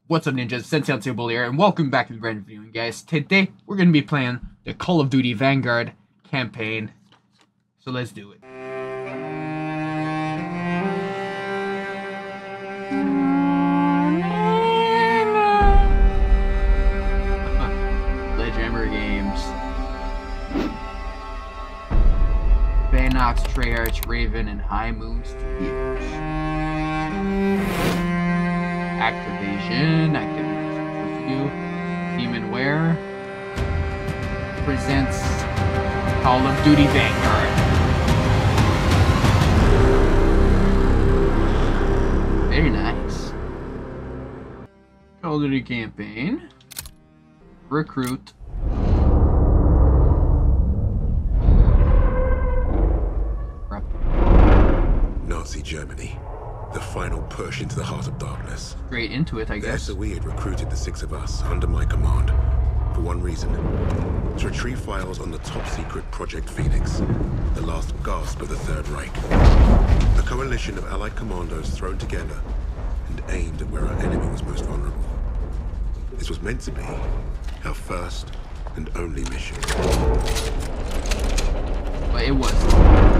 What's up, ninjas? Sensei Unseeable here, and welcome back to the brand new video, guys. Today, we're going to be playing the Call of Duty Vanguard campaign. So let's do it. Sledgehammer Games. Vanox, Treyarch, Raven, and High Moon Studios. Activision, Demonware presents Call of Duty Vanguard. Very nice. Call of Duty campaign. Recruit. Nazi Germany. The final push into the heart of darkness. Straight into it, I guess. So we had recruited the 6 of us under my command for one reason: to retrieve files on the top-secret Project Phoenix, the last gasp of the Third Reich. A coalition of Allied commandos thrown together and aimed at where our enemy was most vulnerable. This was meant to be our first and only mission. But it wasn't.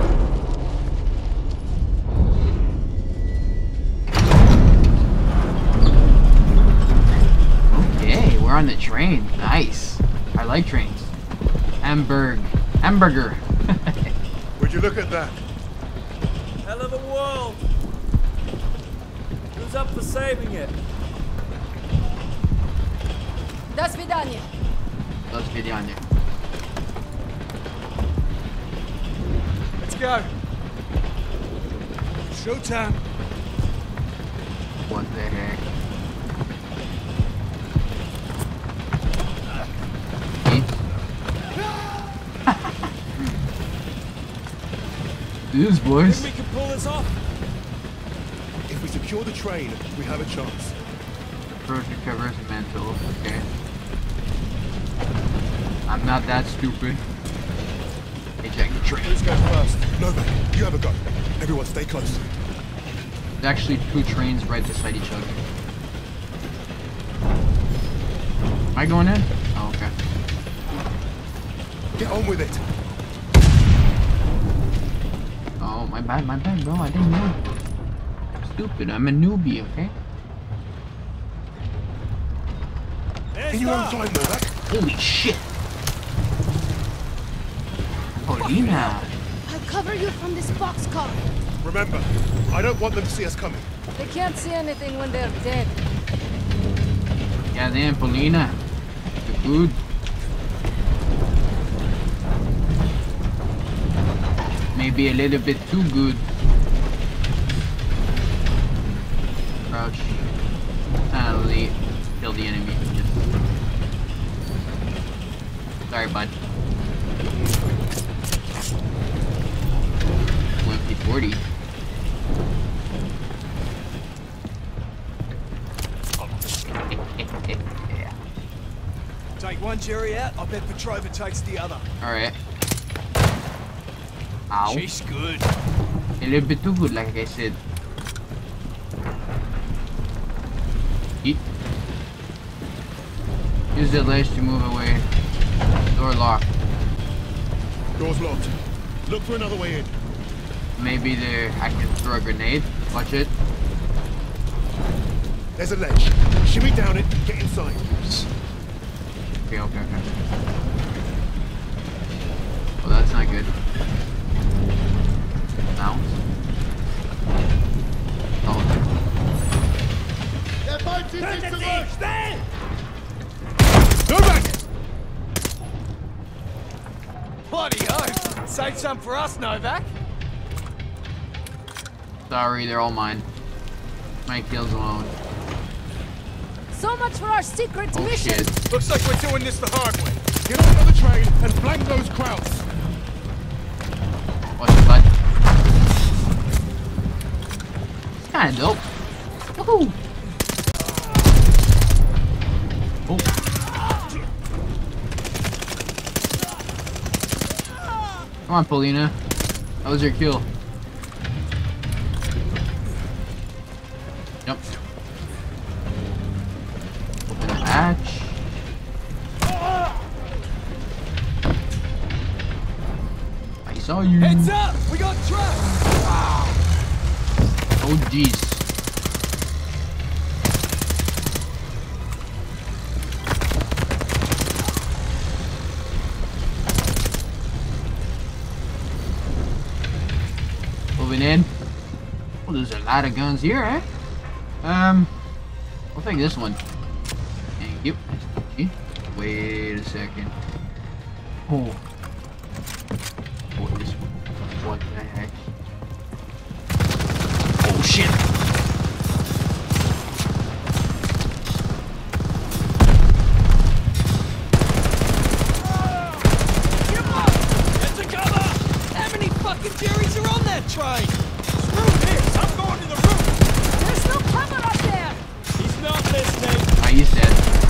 We're on the train. Nice. I like trains. Hamburger. Would you look at that? Hell of a world. Who's up for saving it? До свидания. До свидания. Let's go. Showtime. What the heck? These boys. Think we can pull this off? If we secure the train, we have a chance. Approach recovers mental. Okay. I'm not that stupid. Eject the train. Who's going first? Novak, you have a go. Everyone stay close. There's actually 2 trains right beside each other. Am I going in? Oh, okay. Get on with it. Oh, my bad, bro. I didn't know. Stupid. I'm a newbie, okay? Can you run time, Novak? Holy shit! Paulina! I'll cover you from this boxcar. Remember, I don't want them to see us coming. They can't see anything when they're dead. Goddamn, Paulina. You're good. Maybe a little bit too good. Crouch. Finally, kill the enemy. Yes. Sorry, bud. MP40. Take one Jerry out, I bet Petrova takes the other. Alright. Ow. She's good. A little bit too good, like I said. Eat. Use the ledge to move away. Door locked. Door's locked. Look for another way in. Maybe there I can throw a grenade. Watch it. There's a ledge. Shimmy down it and get inside. Okay. Well, that's not good. Now. Oh. Novak! Bloody oath. Save some for us, Novak. Sorry, they're all mine. My kills alone. So much for our secret Oh mission. shit. Looks like we're doing this the hard way. Get on the train and flank those crowds. Watch it, bud. It's kinda dope. Woohoo! Oh. Come on, Paulina. That was your kill. Yep. hatch. I saw you. Heads up! We got trapped! Oh jeez. Moving in. Well, there's a lot of guns here, eh? I'll take this one. Thank you. Wait a second. Oh. What is what the heck? Oh shit! Get to cover! How many fucking Jerrys are on that train? Screw this! I'm going to the roof! There's no cover up there! He's not listening! Ah, he's dead.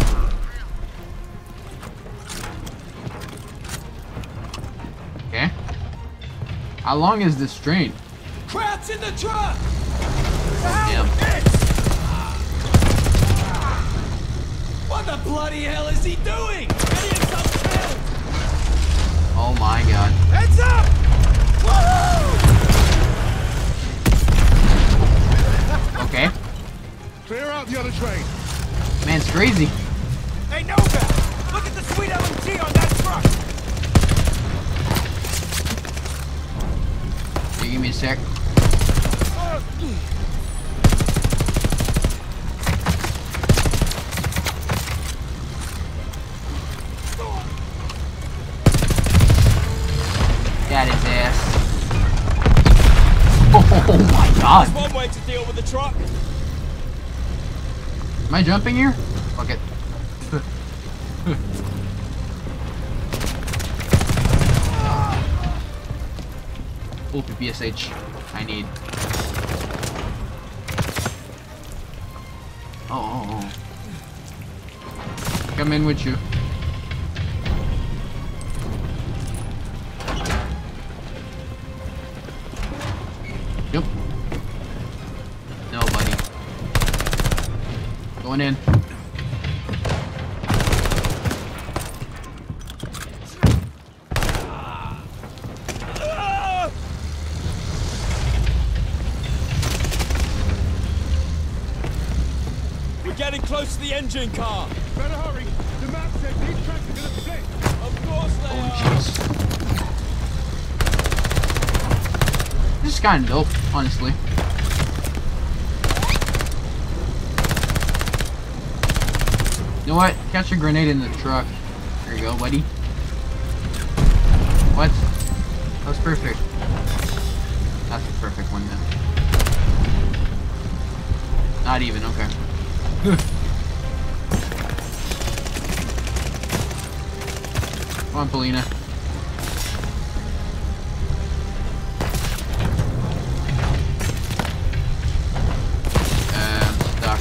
Okay. How long is this train? Crowd's in the truck! Damn. What the bloody hell is he doing? Idiots upstairs! Oh my god. Heads up! Woohoo! Okay. Clear out the other train. Man's crazy. Hey, Nova! Look at the sweet LMG on that truck! Hey, give me a sec. Got his ass. Oh my god. That's one way to deal with the truck. Am I jumping here? Fuck it. Oh, PPSH. I need. Oh. Come in with you. Yep. Nobody. Going in. We're getting close to the engine car. Better hurry. The map says these tracks are gonna split. Of course they Oh, are. jeez. This is kind of dope, honestly. You know what? Catch a grenade in the truck. There you go, buddy. What? That was perfect. That's the perfect one then. Not even, okay. Come on, Paulina. I'm stuck.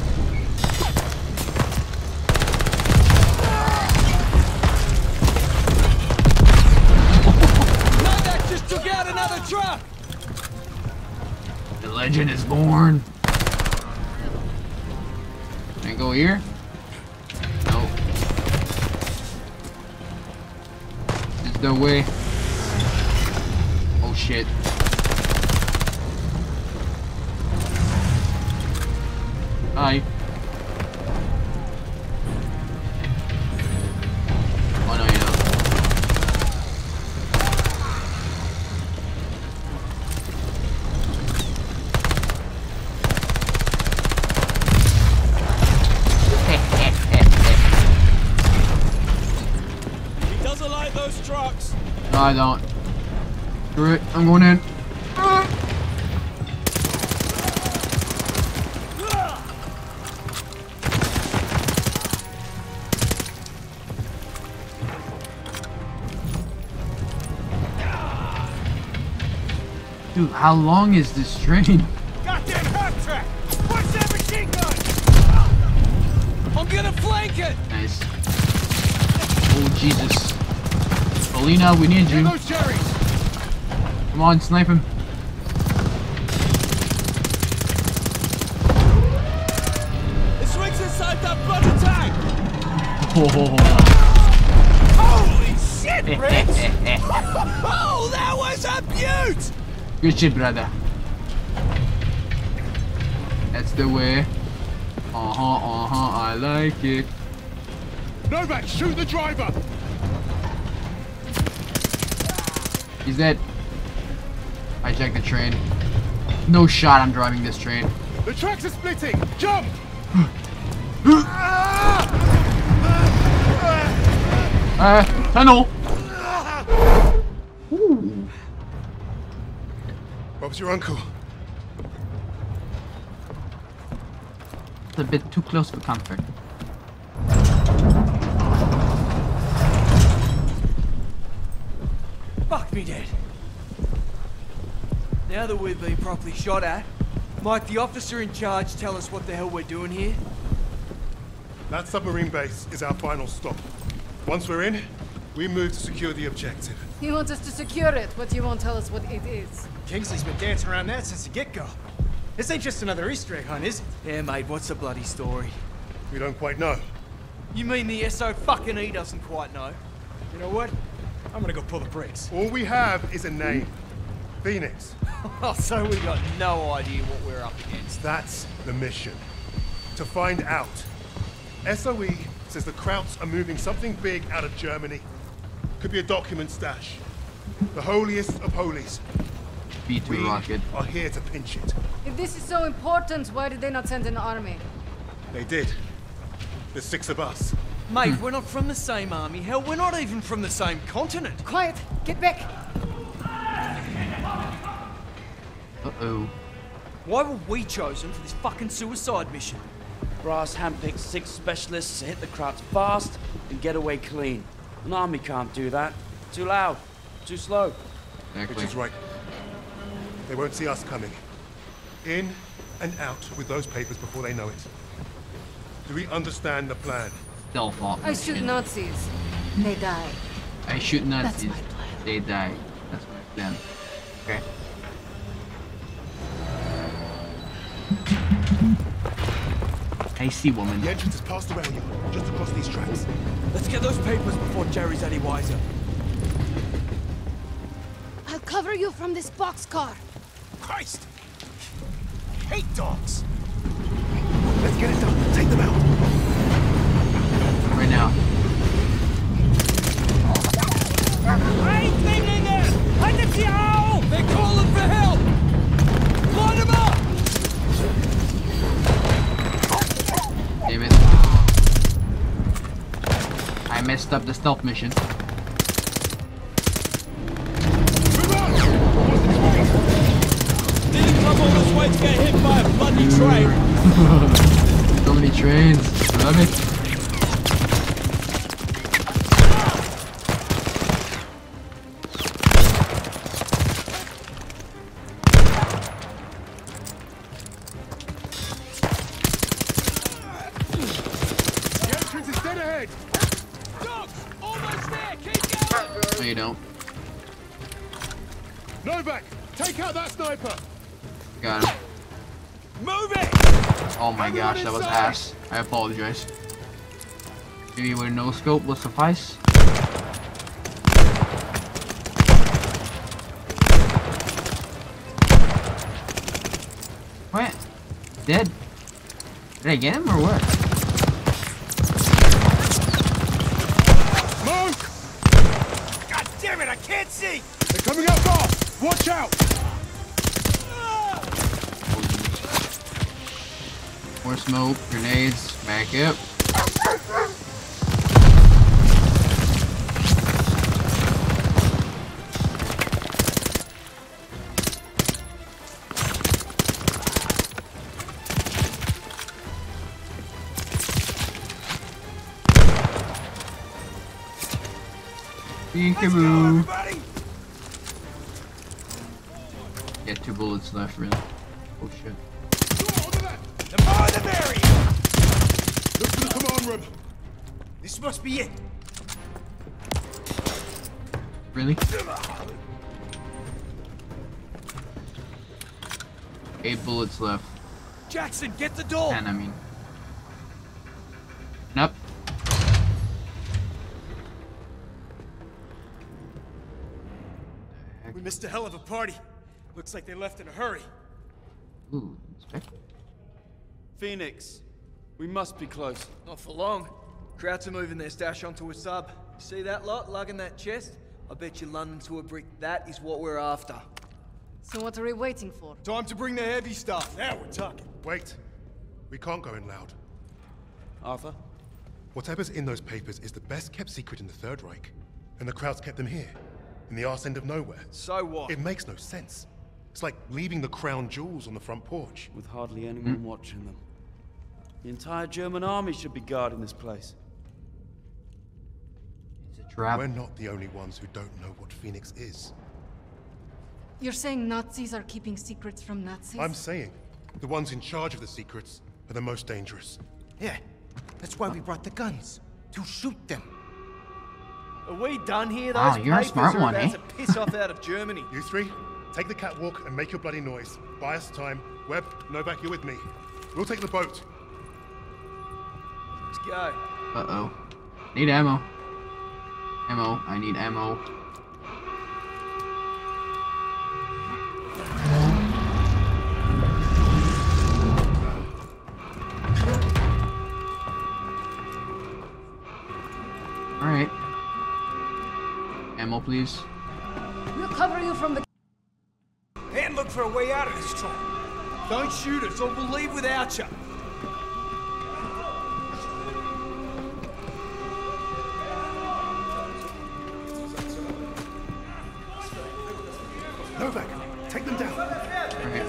That just took out another truck. The legend is born. Can I go here? No. There's no way. Oh shit. Hi. Oh no, you don't. He doesn't like those trucks. No, I don't. Screw it. I'm going in. Dude, how long is this train? Goddamn half track. Where's that machine gun? I'm gonna flank it. Nice. Oh, Jesus. Paulina, we need Get you. those cherries. Come on, snipe him. It's rigs inside that bloody tank. Holy shit, Rich! Oh, that was a beaut! Good shit, brother. That's the way. I like it. Novak, shoot the driver! He's dead. Hijack the train. No shot I'm driving this train. The tracks are splitting! Jump! Tunnel! Ooh. Bob's your uncle. It's a bit too close for comfort. Fuck me dead. Now that we've been properly shot at, might the officer in charge tell us what the hell we're doing here? That submarine base is our final stop. Once we're in, we move to secure the objective. He wants us to secure it, but he won't tell us what it is. Kingsley's been dancing around that since the get-go. This ain't just another Easter egg hunt, is it? Yeah, mate, what's the bloody story? We don't quite know. You mean the SO fucking E doesn't quite know? You know what? I'm gonna go pull the brakes. All we have is a name. Phoenix. Oh, so we got no idea what we're up against. That's the mission. To find out. SOE says the Krauts are moving something big out of Germany. Could be a document stash. The holiest of holies. B2 We rocket. are here to pinch it. If this is so important, why did they not send an army? They did. There's 6 of us. Mate, we're not from the same army. Hell, we're not even from the same continent. Quiet! Get back! Uh-oh. Why were we chosen for this fucking suicide mission? Brass handpicked 6 specialists to hit the Krauts fast and get away clean. An army can't do that. Too loud. Too slow. Exactly. Which is right. They won't see us coming. In and out with those papers before they know it. Do we understand the plan? Stealth op I shoot mission. Nazis. They die. I shoot Nazis. my plan. They die. That's my plan. Okay. I see, woman. The entrance is past the rail yard, just across these tracks. Let's get those papers before Jerry's any wiser. I'll cover you from this boxcar. Christ! I hate dogs! Let's get it done. Take them out. Right now. I ain't thinking it! I can see how! They're calling for help! Line them up! Damn it. I messed up the stealth mission. Didn't come all this way to get hit by a bloody train. So many trains. Love it. The entrance is dead ahead. Dogs! Almost there! Keep going! No, you don't. Novak, take out that sniper. Got him. Move it! Oh my gosh, that was ass. I apologize. Maybe with no scope will suffice. What? Dead? Did I get him or what? Smoke! God damn it, I can't see! They're coming up fast. Watch out. More smoke, grenades, back up. Peekaboo. Everybody! Yeah, 2 bullets left, really. Oh shit. The more the merrier! Look for the command room. This must be it. Really? 8 bullets left. Jackson, get the door! 10, I mean. Nope. Just a hell of a party. Looks like they left in a hurry. Ooh, Inspector. Phoenix, we must be close. Not for long. Krauts are moving their stash onto a sub. See that lot lugging that chest? I bet you London to a brick that is what we're after. So what are we waiting for? Time to bring the heavy stuff. Now we're talking. Wait. We can't go in loud. Arthur? Whatever's in those papers is the best kept secret in the Third Reich. And the Krauts kept them here, in the arse end of nowhere. So what? It makes no sense. It's like leaving the crown jewels on the front porch. With hardly anyone watching them. The entire German army should be guarding this place. It's a trap. We're not the only ones who don't know what Phoenix is. You're saying Nazis are keeping secrets from Nazis? I'm saying the ones in charge of the secrets are the most dangerous. Yeah, that's why we brought the guns. To shoot them. Are we done here? Those Wow, you're a papers smart are one, about eh? to piss off out of Germany. You three, take the catwalk and make your bloody noise. Buy us time. Webb, Novak, you're with me. We'll take the boat. Let's go. Uh-oh. Need ammo. Ammo. I need ammo. Alright. Ammo, please. We'll cover you from the... And look for a way out of this trouble. Don't shoot us or we'll leave without you. Novak, take them down. Alright.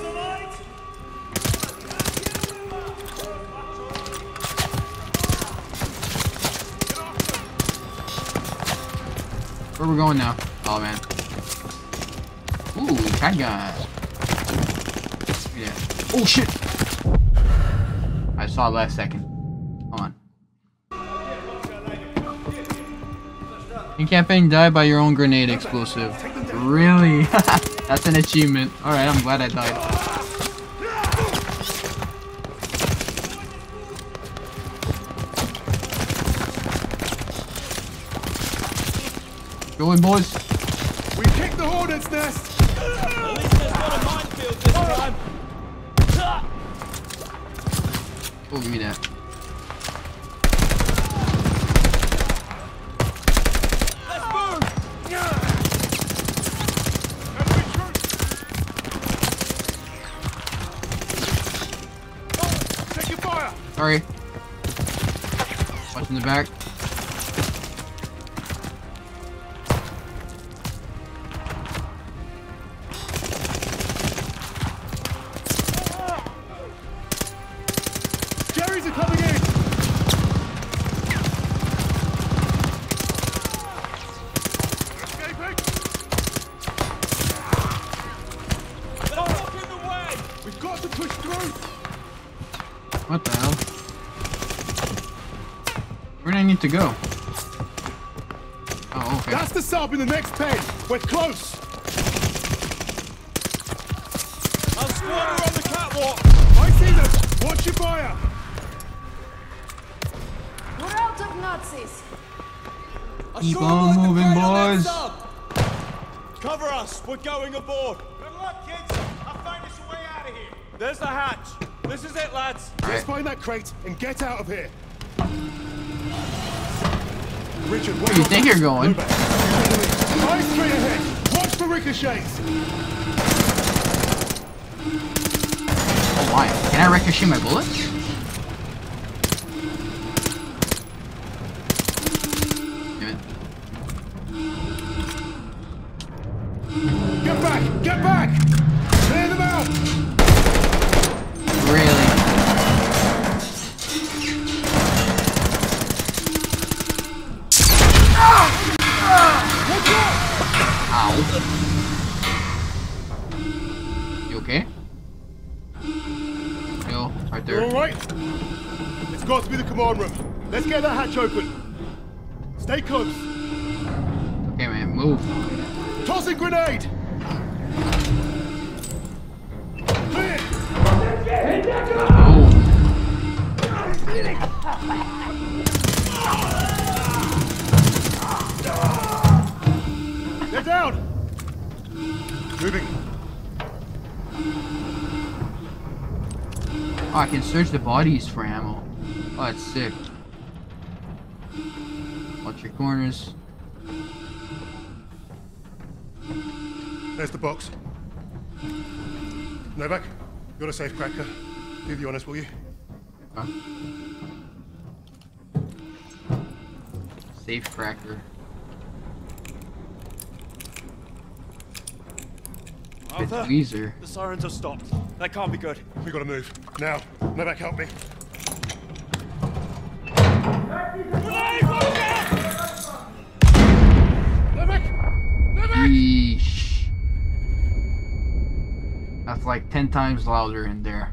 Where we going now? Oh man. Ooh, shotgun. Yeah. Oh shit! I saw it last second. Hold on. In campaign, die by your own grenade explosive. Really? That's an achievement. Alright, I'm glad I died. Going, boys. We kicked the hornet's nest. At least there's not a minefield this time. Oh, give me that. Let's move! Take your fire. Sorry. Watch in the back. Jerry's are coming in. Escaping. They're blocking the way! We've got to push through. What the hell? Where do I need to go? Oh, okay. That's the sub in the next pen. We're close. Our squad are on the catwalk! I see them. Watch your fire. We're out of Nazis! I Keep saw them on light the moving, crate on that boys. sub. Cover us! We're going aboard! Good luck, kids. I'll find us a way out of here. There's the hatch! This is it, lads! Let's find that crate and get out of here. Richard, Where do you think you're going? Eyes straight ahead. Watch for ricochets. Oh, why? Can I ricochet my bullets? Damn it. Get back! Get back! Clear them out! Really? Ow. You okay? No, right You're there. all right? It's got to be the command room. Let's get that hatch open. Stay close. Okay, man, move. Tossing grenade! Clear! Oh. They're down! Oh, I can search the bodies for ammo. Oh, that's sick. Watch your corners. There's the box. Novak, you're a safe cracker. Do the honors, will you? Okay. Safe cracker. It's Arthur, Weezer. the sirens have stopped. That can't be good. We gotta move. Now. Novak, help me. Novak! Novak! Yeesh. That's like 10 times louder in there.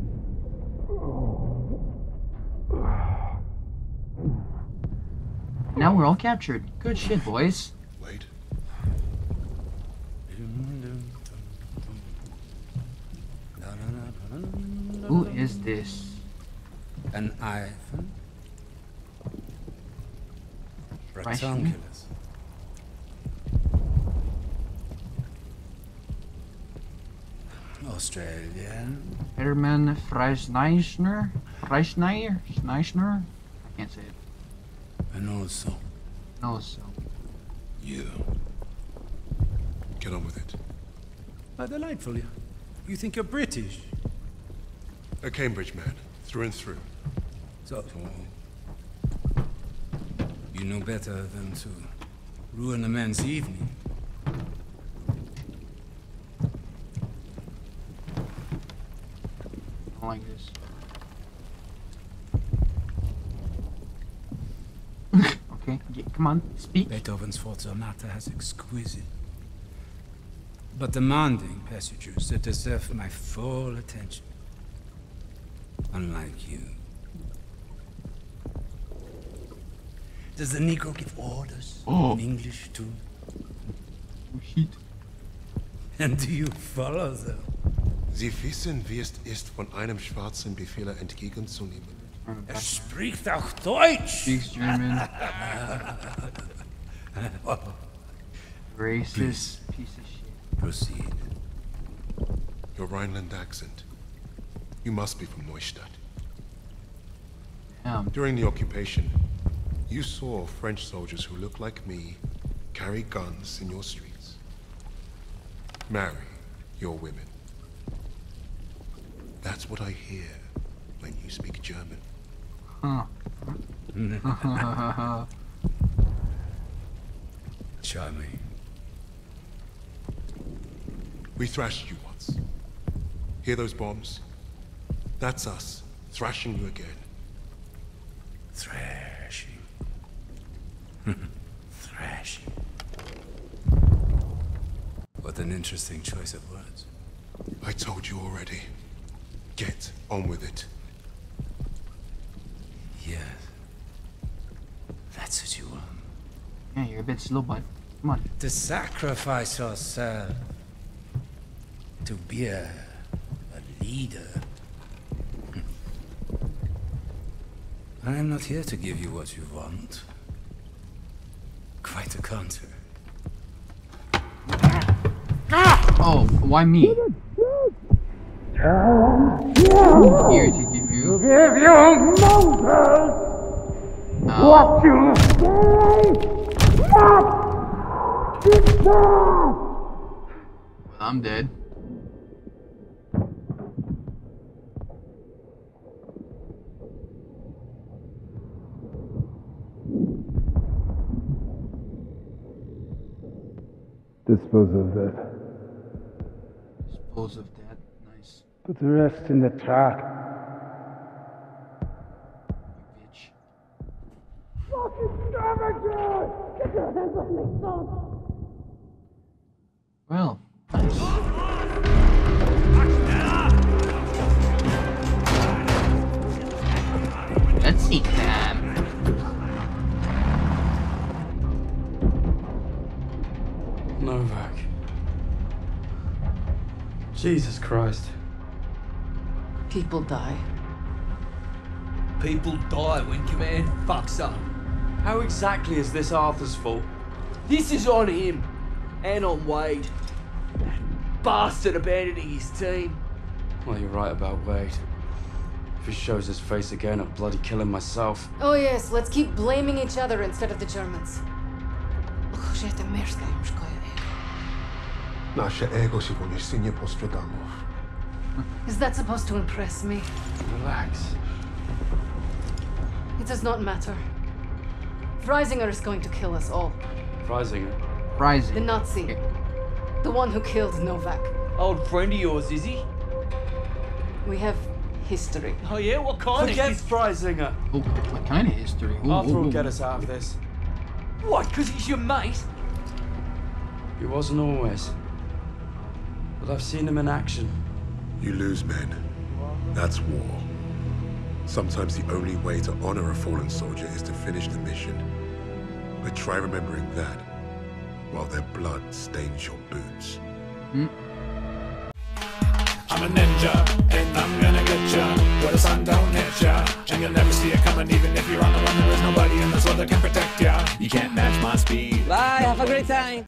Now we're all captured. Good shit, boys. Wait. Who is this? An iPhone? Rectangulars. Australian. Herman Freisneisner? Freisneyer? Schneisner? I can't say it. And also. Also. You. Get on with it. How delightful. You think you're British? A Cambridge man, through and through. So you know better than to ruin a man's evening. I don't like this. Okay, come on, speak. Beethoven's Fourth Sonata has exquisite, but demanding passages that deserve my full attention. Unlike you. Does the Negro give orders in English too? Oh shit. And do you follow them? Sie wissen, wie es ist, von einem Schwarzen Befehle entgegenzunehmen. Spricht auch Deutsch! Speaks German. Racist Please. piece of shit. Proceed. Your Rhineland accent. You must be from Neustadt. Damn. During the occupation, you saw French soldiers who looked like me carry guns in your streets. Marry your women. That's what I hear when you speak German. Huh. Charming. We thrashed you once. Hear those bombs? That's us, thrashing you again. Thrashing. Thrashing. What an interesting choice of words. I told you already. Get on with it. Yes. That's what you want. Yeah, you're a bit slow, bud. Come on. To sacrifice yourself. To be a leader. I am not here to give you what you want. Quite the contrary. Oh, why me? Here to give you. Give you Moses what you say. Well, I'm dead. Dispose of that. Dispose of that. Nice. Put the rest in the truck. Bitch. Fucking scavenger! Get your hands off me, son! Well, nice. Let's see, Cam. Novak. Jesus Christ. People die. People die when command fucks up. How exactly is this Arthur's fault? This is on him. And on Wade. bastard abandoning his team. Well, you're right about Wade. If he shows his face again, I'll bloody kill him myself. Oh yes, let's keep blaming each other instead of the Germans. Nasze ego się w uniesienie postradamów. Is that supposed to impress me? Relax. It does not matter. Freisinger is going to kill us all. Freisinger? The Nazi. The one who killed Novak. Old friend of yours, is he? We have history. Oh yeah, what kind Forget of Freisinger. Oh, what kind of history? Ooh, Arthur will ooh, get ooh. us out of this. What, because he's your mate? He wasn't always. But I've seen him in action. You lose men. That's war. Sometimes the only way to honor a fallen soldier is to finish the mission. But try remembering that while their blood stains your boots. I'm a ninja, and I'm gonna get ya where the sun don't hit ya. And you'll never see it coming, even if you're on the run. There is nobody in this world that can protect ya. You can't match my speed. Bye, have a great time.